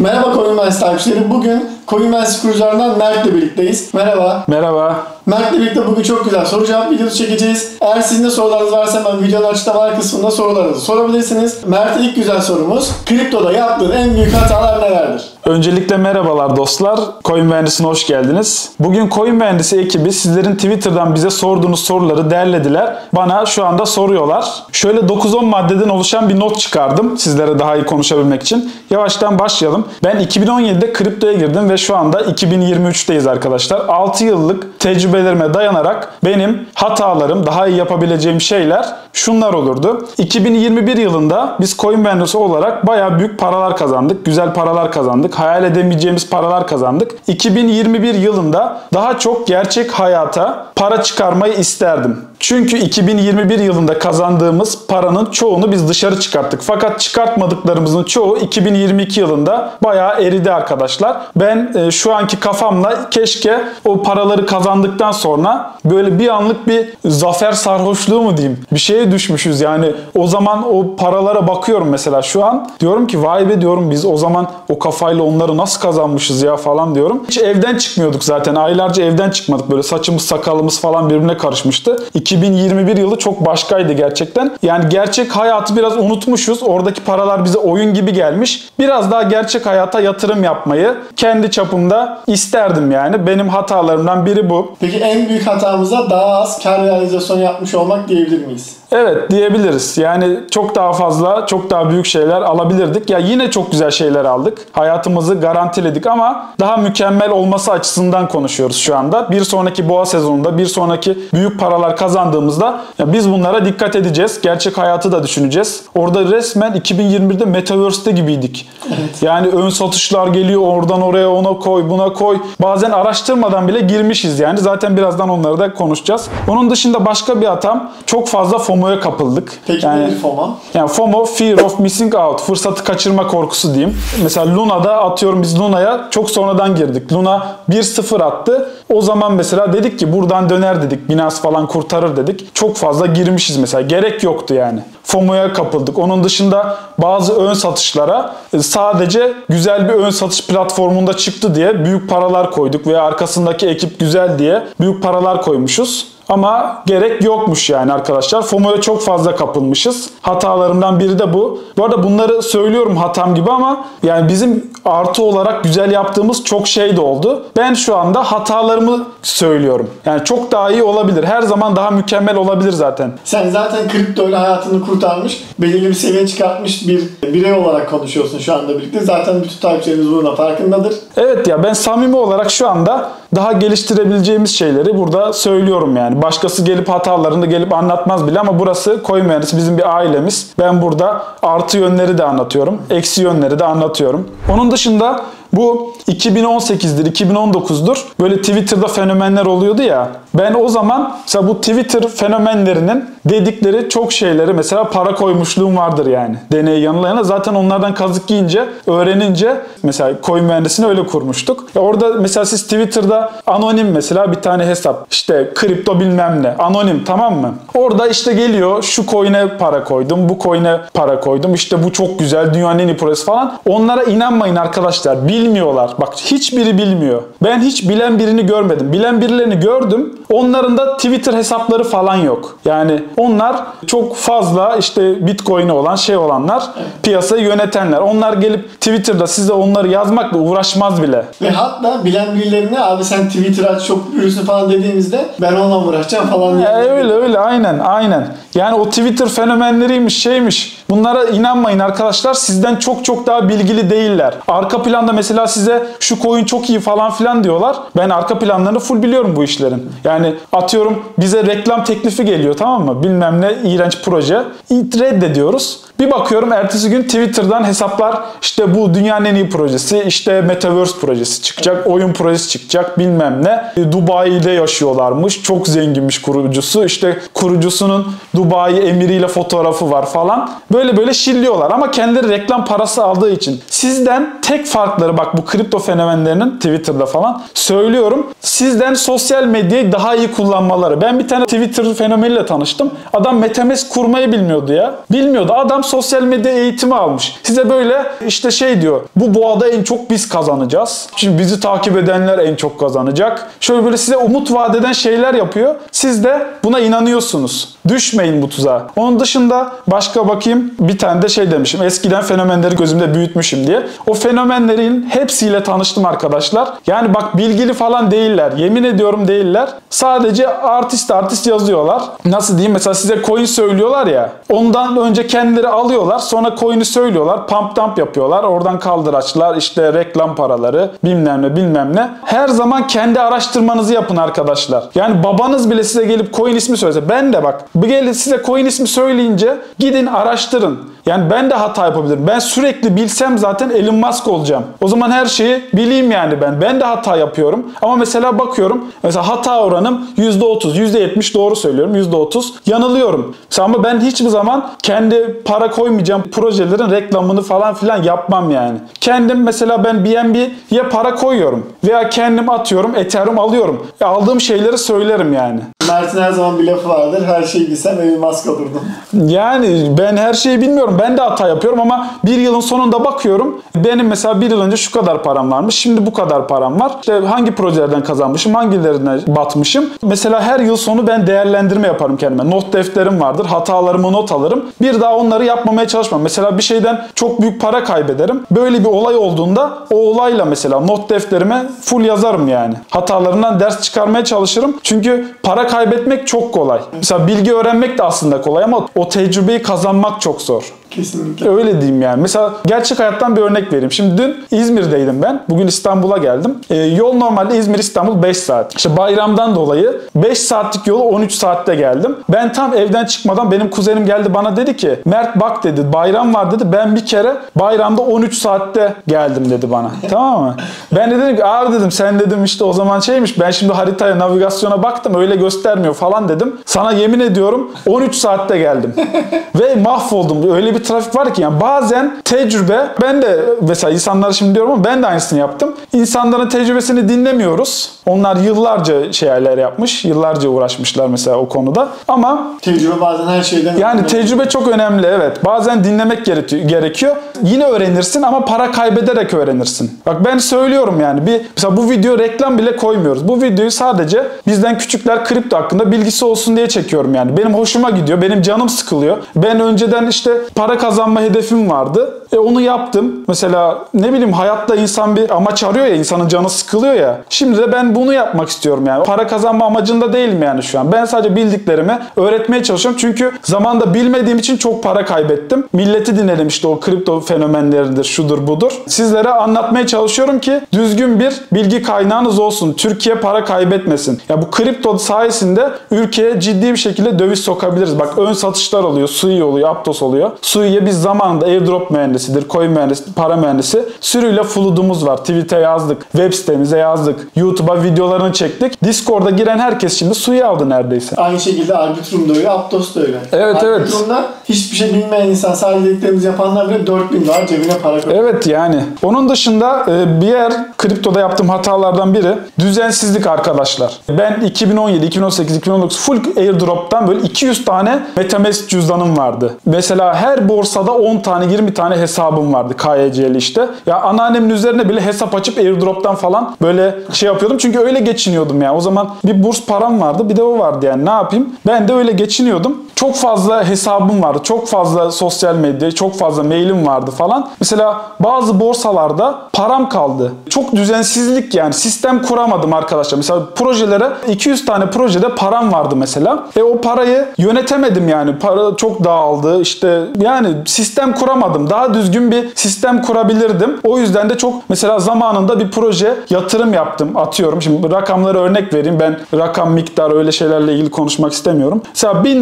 Merhaba CoinMens takipçileri. Bugün CoinMens kurucularından Mert'le birlikteyiz. Merhaba. Merhaba. Mert'le birlikte bugün çok güzel soru cevap videosu çekeceğiz. Eğer sizin de sorularınız varsa hemen videonun açıklamalar kısmında sorularınızı sorabilirsiniz. Mert'e ilk güzel sorumuz. Kriptoda yaptığın en büyük hatalar nelerdir? Öncelikle merhabalar dostlar. Coin Mühendisi'ne hoş geldiniz. Bugün Coin Mühendisi ekibi sizlerin Twitter'dan bize sorduğunuz soruları derlediler. Bana şu anda soruyorlar. Şöyle 9-10 maddeden oluşan bir not çıkardım sizlere daha iyi konuşabilmek için. Yavaştan başlayalım. Ben 2017'de kriptoya girdim ve şu anda 2023'teyiz arkadaşlar. 6 yıllık tecrübelerime dayanarak benim hatalarım, daha iyi yapabileceğim şeyler şunlar olurdu. 2021 yılında biz Coin Mühendisi olarak bayağı büyük paralar kazandık. Güzel paralar kazandık. Hayal edemeyeceğimiz paralar kazandık. 2021 yılında daha çok gerçek hayata para çıkarmayı isterdim. Çünkü 2021 yılında kazandığımız paranın çoğunu biz dışarı çıkarttık. Fakat çıkartmadıklarımızın çoğu 2022 yılında bayağı eridi arkadaşlar. Ben şu anki kafamla keşke o paraları kazandıktan sonra böyle bir anlık bir zafer sarhoşluğu mu diyeyim, bir şeye düşmüşüz yani. O zaman o paralara bakıyorum mesela şu an. Diyorum ki vay be diyorum, biz o zaman o kafayla onları nasıl kazanmışız ya falan diyorum. Hiç evden çıkmıyorduk zaten. Aylarca evden çıkmadık. Böyle saçımız sakalımız falan birbirine karışmıştı. 2021 yılı çok başkaydı gerçekten. Yani gerçek hayatı biraz unutmuşuz. Oradaki paralar bize oyun gibi gelmiş. Biraz daha gerçek hayata yatırım yapmayı kendi çapımda isterdim yani. Benim hatalarımdan biri bu. Peki en büyük hatamıza daha az kar realizasyonu yapmış olmak diyebilir miyiz? Evet diyebiliriz. Yani çok daha fazla, çok daha büyük şeyler alabilirdik. Ya yine çok güzel şeyler aldık. Hayatımızı garantiledik ama daha mükemmel olması açısından konuşuyoruz şu anda. Bir sonraki boğa sezonunda, bir sonraki büyük paralar kazandığımızda ya biz bunlara dikkat edeceğiz. Gerçek hayatı da düşüneceğiz. Orada resmen 2021'de Metaverse'te gibiydik. Evet. Yani ön satışlar geliyor, oradan oraya, ona koy, buna koy. Bazen araştırmadan bile girmişiz yani. Zaten birazdan onları da konuşacağız. Onun dışında başka bir hatam, çok fazla FOMO'ya kapıldık. Peki yani, nedir FOMO? Yani FOMO, Fear of Missing Out. Fırsatı kaçırma korkusu diyeyim. Mesela Luna'da atıyorum, biz Luna'ya çok sonradan girdik. Luna 1.0 attı. O zaman mesela dedik ki buradan döner dedik. Binance falan kurtarır dedik. Çok fazla girmişiz mesela. Gerek yoktu yani. FOMO'ya kapıldık. Onun dışında bazı ön satışlara sadece güzel bir ön satış platformunda çıktı diye büyük paralar koyduk veya arkasındaki ekip güzel diye büyük paralar koymuşuz. Ama gerek yokmuş yani arkadaşlar. FOMO'ya çok fazla kapılmışız. Hatalarımdan biri de bu. Bu arada bunları söylüyorum hatam gibi ama yani bizim artı olarak güzel yaptığımız çok şey de oldu. Ben şu anda hatalarımı söylüyorum. Yani çok daha iyi olabilir. Her zaman daha mükemmel olabilir zaten. Sen zaten kriptoyla hayatını kurtarmış, belirli bir seviyeye çıkartmış bir birey olarak konuşuyorsun şu anda birlikte. Zaten bütün takipçilerimiz bunun farkındadır. Evet ya, ben samimi olarak şu anda daha geliştirebileceğimiz şeyleri burada söylüyorum yani. Başkası gelip hatalarını gelip anlatmaz bile ama burası Coin Mühendisi, bizim bir ailemiz. Ben burada artı yönleri de anlatıyorum, eksi yönleri de anlatıyorum. Onun dışında bu 2018'dir, 2019'dur. Böyle Twitter'da fenomenler oluyordu ya. Ben o zaman mesela bu Twitter fenomenlerinin dedikleri çok şeyleri mesela para koymuşluğum vardır yani. Deney yanılayana zaten onlardan kazık yiyince, öğrenince mesela Coin Mühendisi'ni öyle kurmuştuk. Ya orada mesela siz Twitter'da anonim mesela bir tane hesap, işte kripto bilmem ne, anonim, tamam mı? Orada işte geliyor, şu coin'e para koydum, bu coin'e para koydum, işte bu çok güzel, dünyanın en iyi projesi falan. Onlara inanmayın arkadaşlar. Bilmiyorlar. Bak hiçbiri bilmiyor. Ben hiç bilen birini görmedim. Bilen birilerini gördüm. Onların da Twitter hesapları falan yok. Yani onlar çok fazla işte Bitcoin'i olan şey olanlar, piyasayı yönetenler. Onlar gelip Twitter'da size onları yazmakla uğraşmaz bile. Ve hatta bilen birilerine abi sen Twitter aç çok büyürsün falan dediğimizde ben onunla uğraşacağım falan diye. Öyle aynen. Yani o Twitter fenomenleriymiş şeymiş. Bunlara inanmayın arkadaşlar. Sizden çok daha bilgili değiller. Arka planda mesela size şu coin çok iyi falan filan diyorlar. Ben arka planlarını full biliyorum bu işlerin. Yani atıyorum bize reklam teklifi geliyor, tamam mı? Bilmem ne iğrenç proje. Reddediyoruz. Bir bakıyorum ertesi gün Twitter'dan hesaplar, işte bu dünyanın en iyi projesi, işte Metaverse projesi çıkacak, oyun projesi çıkacak, bilmem ne. Dubai'de yaşıyorlarmış, çok zenginmiş kurucusu, işte kurucusunun Dubai emiriyle fotoğrafı var falan. Böyle şilliyorlar ama kendileri reklam parası aldığı için. Sizden tek farkları, bak bu kripto fenomenlerinin Twitter'da falan söylüyorum. Sizden sosyal medyayı daha iyi kullanmaları. Ben bir tane Twitter fenomeniyle tanıştım. Adam MetaMask kurmayı bilmiyordu ya. Bilmiyordu. Adam sosyal medya eğitimi almış. Size böyle işte şey diyor. Bu boğada en çok biz kazanacağız. Şimdi bizi takip edenler en çok kazanacak. Şöyle böyle size umut vaat eden şeyler yapıyor. Siz de buna inanıyorsunuz. Düşmeyin bu tuzağa. Onun dışında başka bakayım, bir tane de şey demişim. Eskiden fenomenleri gözümde büyütmüşüm diye. O fenomenlerin hepsiyle tanıştım arkadaşlar. Yani bak bilgili falan değiller. Yemin ediyorum değiller. Sadece artist yazıyorlar. Nasıl diyeyim? Mesela size coin söylüyorlar ya. Ondan önce kendileri alıyorlar. Sonra coin'i söylüyorlar. Pump dump yapıyorlar. Oradan kaldıraçlar, işte reklam paraları, bilmem ne. Her zaman kendi araştırmanızı yapın arkadaşlar. Yani babanız bile size gelip coin ismi söylese. Ben de bak. Size coin ismi söyleyince gidin araştırın. Yani ben de hata yapabilirim. Ben sürekli bilsem zaten Elon Musk olacağım. O zaman her şeyi bileyim yani ben. Ben de hata yapıyorum. Ama mesela bakıyorum. Mesela hata oranım %30, %70 doğru söylüyorum. %30 yanılıyorum. Mesela ama ben hiçbir zaman kendi para koymayacağım projelerin reklamını falan filan yapmam yani. Kendim mesela ben BNB'ye para koyuyorum. Veya kendim atıyorum, Ethereum alıyorum. Aldığım şeyleri söylerim yani. Mert'in her zaman bir lafı vardır. Her şeyi bilsem Elon Musk olurdum. Yani ben her şeyi bilmiyorum. Ben de hata yapıyorum ama bir yılın sonunda bakıyorum. Benim mesela bir yıl önce şu kadar param varmış. Şimdi bu kadar param var. İşte hangi projelerden kazanmışım, hangilerine batmışım. Mesela her yıl sonu ben değerlendirme yaparım kendime. Not defterim vardır. Hatalarımı not alırım. Bir daha onları yapmamaya çalışmam. Mesela bir şeyden çok büyük para kaybederim. Böyle bir olay olduğunda o olayla mesela not defterime full yazarım yani. Hatalarımdan ders çıkarmaya çalışırım. Çünkü para kaybetmek çok kolay. Mesela bilgi öğrenmek de aslında kolay ama o tecrübeyi kazanmak çok zor. Kesinlikle. Öyle diyeyim yani. Mesela gerçek hayattan bir örnek vereyim. Şimdi dün İzmir'deydim ben. Bugün İstanbul'a geldim. Yol normalde İzmir-İstanbul 5 saat. İşte bayramdan dolayı 5 saatlik yolu 13 saatte geldim. Ben tam evden çıkmadan benim kuzenim geldi bana dedi ki Mert bak dedi bayram var dedi. Ben bir kere bayramda 13 saatte geldim dedi bana. Tamam mı? Ben de dedim ki abi dedim sen dedim işte o zaman şeymiş ben şimdi haritaya navigasyona baktım öyle göstermiyor falan dedim. Sana yemin ediyorum 13 saatte geldim. Ve mahvoldum. Öyle bir trafik var ki yani bazen tecrübe ben de mesela insanlara şimdi diyorum ama ben de aynısını yaptım. İnsanların tecrübesini dinlemiyoruz. Onlar yıllarca şeyler yapmış. Yıllarca uğraşmışlar mesela o konuda. Ama tecrübe bazen her şeyden yani önemli. Tecrübe çok önemli evet. Bazen dinlemek gerekiyor. Yine öğrenirsin ama para kaybederek öğrenirsin. Bak ben söylüyorum yani mesela bu video reklam bile koymuyoruz. Bu videoyu sadece bizden küçükler kripto hakkında bilgisi olsun diye çekiyorum yani. Benim hoşuma gidiyor. Benim canım sıkılıyor. Ben önceden işte para kazanma hedefim vardı. Onu yaptım. Mesela ne bileyim hayatta insan bir amaç arıyor ya, insanın canı sıkılıyor ya. Şimdi de ben bunu yapmak istiyorum yani. Para kazanma amacında değilim yani şu an. Ben sadece bildiklerimi öğretmeye çalışıyorum. Çünkü zamanda bilmediğim için çok para kaybettim. Milleti dinledim işte o kripto fenomenleridir, şudur budur. Sizlere anlatmaya çalışıyorum ki düzgün bir bilgi kaynağınız olsun. Türkiye para kaybetmesin. Ya bu kripto sayesinde ülkeye ciddi bir şekilde döviz sokabiliriz. Bak ön satışlar oluyor, Sui oluyor, Aptos oluyor. Sui'ye biz zamanında airdrop mühendisidir, coin mühendisi, para mühendisi sürüyle flood'umuz var. Tweet'e yazdık, web sitemize yazdık, YouTube'a videolarını çektik. Discord'a giren herkes şimdi Sui aldı neredeyse. Aynı şekilde Arbitrum da öyle, Aptos da öyle. Evet Arbitrum'da hiçbir şey bilmeyen insan, sadece dediklerimizi yapanlar bile 4000 dolar cebine para koyuyor. Evet yani. Onun dışında bir kriptoda yaptığım hatalardan biri düzensizlik arkadaşlar. Ben 2017, 2018, 2019 full airdrop'tan böyle 200 tane MetaMask cüzdanım vardı. Mesela her borsada 10 tane 20 tane hesabım vardı KYC'li işte. Ya anneannemin üzerine bile hesap açıp airdrop'tan falan böyle şey yapıyordum. Çünkü öyle geçiniyordum ya. O zaman bir burs param vardı, bir de o vardı yani. Ne yapayım? Ben de öyle geçiniyordum. Çok fazla hesabım vardı. Çok fazla sosyal medya, çok fazla mailim vardı falan. Mesela bazı borsalarda param kaldı. Çok düzensizlik yani. Sistem kuramadım arkadaşlar. Mesela projelere 200 tane projede param vardı mesela. O parayı yönetemedim yani. Para çok dağıldı. İşte yani sistem kuramadım. Daha düzgün bir sistem kurabilirdim. O yüzden de çok mesela zamanında bir proje yatırım yaptım. Atıyorum. Şimdi rakamları örnek vereyim. Ben rakam, miktar öyle şeylerle ilgili konuşmak istemiyorum. Mesela $1000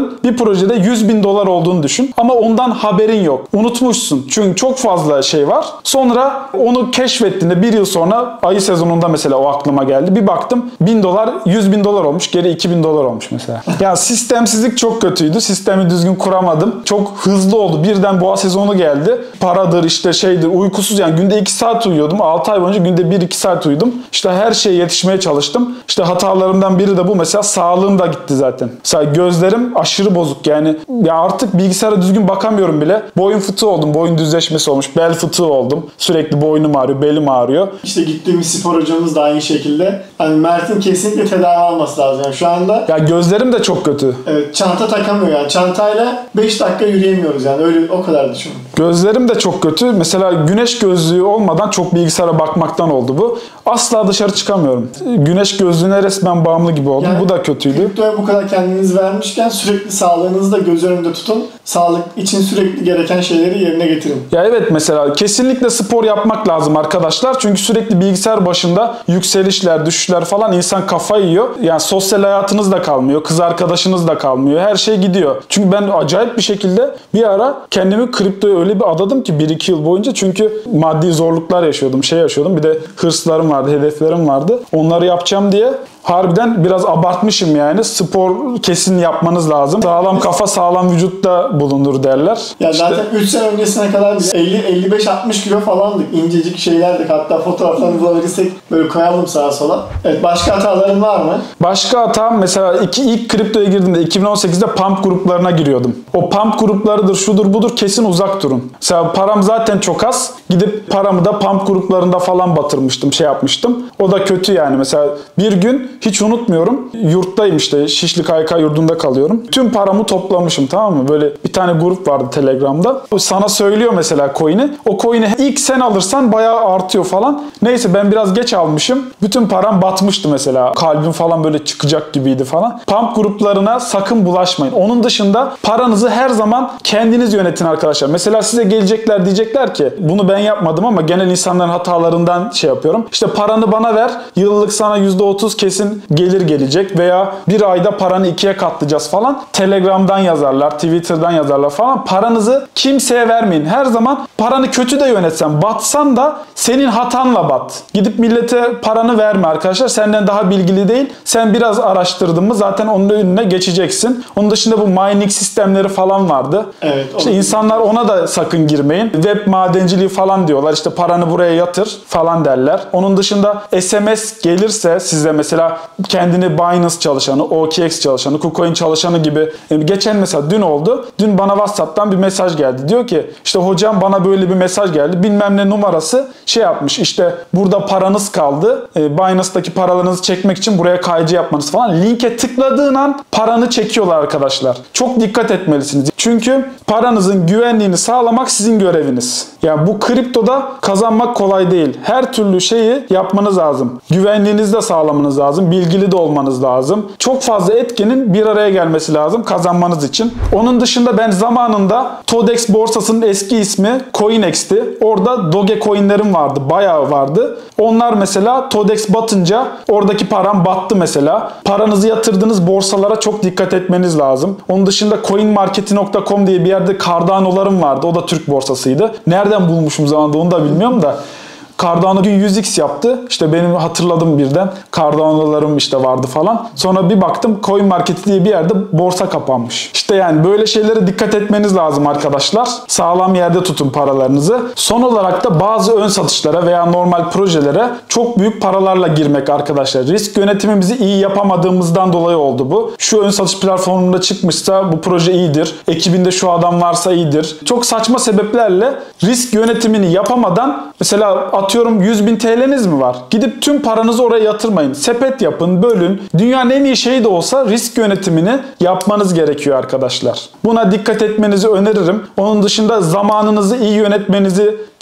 doların bir projede 100 bin dolar olduğunu düşün. Ama ondan haberin yok. Unutmuşsun. Çünkü çok fazla şey var. Sonra onu keşfettiğinde bir yıl sonra ayı sezonunda mesela o aklıma geldi. Bir baktım 1000 dolar 100 bin dolar olmuş. Geri 2000 dolar olmuş mesela. Ya sistemsizlik çok kötüydü. Sistemi düzgün kuramadım. Çok hızlı oldu. Birden boğa sezonu geldi. Paradır işte şeydir uykusuz yani günde 2 saat uyuyordum. 6 ay boyunca günde 1-2 saat uyudum. İşte her şeye yetişmeye çalıştım. İşte hatalarımdan biri de bu. Mesela sağlığım da gitti zaten. Mesela gözlerim aşırı bozuk yani. Ya artık bilgisayara düzgün bakamıyorum bile. Boyun fıtığı oldum. Boyun düzleşmesi olmuş. Bel fıtığı oldum. Sürekli boynum ağrıyor. Belim ağrıyor. İşte gittiğimiz spor hocamız da aynı şekilde. Hani Mert'in kesinlikle tedavi alması lazım. Yani şu anda Ya gözlerim de çok kötü. evet, çanta takamıyor yani. Çantayla 5 dakika yürüyemiyoruz yani. Öyle o kadar düşün. Gözlerim de çok kötü. Mesela güneş gözlüğü olmadan çok bilgisayara bakmaktan oldu bu. Asla dışarı çıkamıyorum. Güneş gözlüğüne resmen bağımlı gibi oldum. Yani bu da kötüydü. kriptoya bu kadar kendiniz vermişken sürekli sağlığınızı da göz önünde tutun. Sağlık için sürekli gereken şeyleri yerine getirin. Ya evet mesela kesinlikle spor yapmak lazım arkadaşlar. Çünkü sürekli bilgisayar başında yükselişler, düşüşler falan insan kafayı yiyor. Yani sosyal hayatınız da kalmıyor. Kız arkadaşınız da kalmıyor. Her şey gidiyor. Çünkü ben acayip bir şekilde bir ara kendimi kriptoya öyle bir adadım ki 1-2 yıl boyunca. Çünkü maddi zorluklar yaşıyordum, yaşıyordum. Bir de hırslarım vardı, hedeflerim vardı. Onları yapacağım diye harbiden biraz abartmışım yani. Spor kesin yapmanız lazım. Sağlam kafa sağlam vücutta bulunur derler. Ya İşte zaten 3 sene öncesine kadar biz 50-55-60 kilo falandık. İncecik şeylerdik. Hatta fotoğraflarını bulabilirsek böyle koyalım sağa sola. Evet, başka hataların var mı? başka hatam mesela ilk kriptoya girdiğimde 2018'de pump gruplarına giriyordum. O pump gruplarıdır, şudur budur kesin uzak durun. Mesela param zaten çok az. Gidip paramı da pump gruplarında falan batırmıştım, yapmıştım. O da kötü yani. Mesela bir gün hiç unutmuyorum. Yurttayım işte. Şişli KYK yurdunda kalıyorum. Tüm paramı toplamışım, tamam mı? Böyle bir tane grup vardı Telegram'da. O sana söylüyor mesela coin'i. O coin'i ilk sen alırsan bayağı artıyor falan. Neyse ben biraz geç almışım. Bütün param batmıştı mesela. Kalbim falan böyle çıkacak gibiydi falan. Pump gruplarına sakın bulaşmayın. Onun dışında paranızı her zaman kendiniz yönetin arkadaşlar. Mesela size gelecekler, diyecekler ki bunu ben yapmadım ama genel insanların hatalarından yapıyorum. İşte paranı bana ver. Yıllık sana %30 kesin gelir gelecek veya bir ayda paranı 2'ye katlayacağız falan. Telegram'dan yazarlar, Twitter'dan yazarlar falan. Paranızı kimseye vermeyin. Her zaman paranı kötü de yönetsen, batsan da senin hatanla bat. Gidip millete paranı verme arkadaşlar. Senden daha bilgili değil. Sen biraz araştırdın mı zaten onun önüne geçeceksin. Onun dışında bu mining sistemleri falan vardı. Evet. İşte insanlar ona da sakın girmeyin. Web madenciliği falan diyorlar. İşte paranı buraya yatır falan derler. Onun dışında SMS gelirse size mesela kendini Binance çalışanı, OKX çalışanı, KuCoin çalışanı gibi. Geçen mesela dün oldu. Dün bana WhatsApp'tan bir mesaj geldi. Diyor ki işte hocam bana böyle bir mesaj geldi. Bilmem ne numarası yapmış. İşte burada paranız kaldı. Binance'daki paralarınızı çekmek için buraya KYC yapmanız falan. Linke tıkladığın an paranı çekiyorlar arkadaşlar. Çok dikkat etmelisiniz. Çünkü paranızın güvenliğini sağlamak sizin göreviniz. Yani bu kriptoda kazanmak kolay değil. Her türlü şeyi yapmanız lazım. Güvenliğinizi de sağlamanız lazım. Bilgili de olmanız lazım. Çok fazla etkinin bir araya gelmesi lazım kazanmanız için. Onun dışında ben zamanında Todex borsasının eski ismi Coinex'ti. Orada Dogecoin'lerim vardı. Bayağı vardı. Onlar mesela Todex batınca oradaki param battı mesela. Paranızı yatırdığınız borsalara çok dikkat etmeniz lazım. Onun dışında coinmarketi.com diye bir yerde Cardano'larım vardı. O da Türk borsasıydı. Nereden bulmuşum zamanında onu da bilmiyorum da. Cardano gün 100x yaptı. İşte benim hatırladım birden. Cardano'larım işte vardı falan. Sonra bir baktım Coin Market diye bir yerde borsa kapanmış. İşte yani böyle şeylere dikkat etmeniz lazım arkadaşlar. Sağlam yerde tutun paralarınızı. Son olarak da bazı ön satışlara veya normal projelere çok büyük paralarla girmek arkadaşlar. Risk yönetimimizi iyi yapamadığımızdan dolayı oldu bu. Şu ön satış platformunda çıkmışsa bu proje iyidir. Ekibinde şu adam varsa iyidir. Çok saçma sebeplerle risk yönetimini yapamadan mesela atıyorum 100.000 TL'niz mi var? Gidip tüm paranızı oraya yatırmayın. Sepet yapın, bölün. Dünyanın en iyi şeyi de olsa risk yönetimini yapmanız gerekiyor arkadaşlar. Buna dikkat etmenizi öneririm. Onun dışında zamanınızı iyi yönetmenizi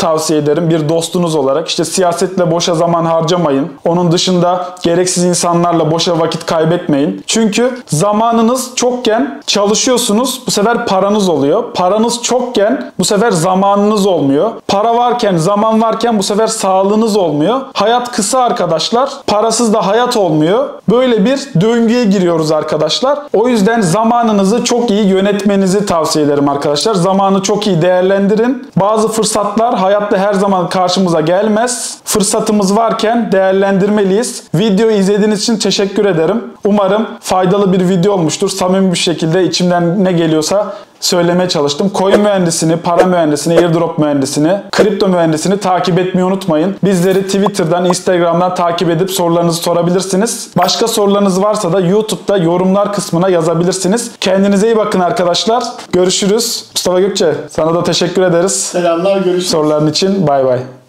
tavsiye ederim bir dostunuz olarak. İşte siyasetle boşa zaman harcamayın. Onun dışında gereksiz insanlarla boşa vakit kaybetmeyin. Çünkü zamanınız çokken çalışıyorsunuz, bu sefer paranız oluyor. Paranız çokken bu sefer zamanınız olmuyor. Para varken, zaman varken bu sefer sağlığınız olmuyor. Hayat kısa arkadaşlar. Parasız da hayat olmuyor. Böyle bir döngüye giriyoruz arkadaşlar. O yüzden zamanınızı çok iyi yönetmenizi tavsiye ederim arkadaşlar. Zamanı çok iyi değerlendirin. Bazı fırsatlar hayatta her zaman karşımıza gelmez. Fırsatımız varken değerlendirmeliyiz. Videoyu izlediğiniz için teşekkür ederim. Umarım faydalı bir video olmuştur. Samimi bir şekilde içimden ne geliyorsa söylemeye çalıştım. Coin mühendisini, para mühendisini, airdrop mühendisini, kripto mühendisini takip etmeyi unutmayın. Bizleri Twitter'dan, Instagram'dan takip edip sorularınızı sorabilirsiniz. Başka sorularınız varsa da YouTube'da yorumlar kısmına yazabilirsiniz. Kendinize iyi bakın arkadaşlar. Görüşürüz. Mustafa Gökçe, sana da teşekkür ederiz. Selamlar, görüşürüz. Soruların için bay bay.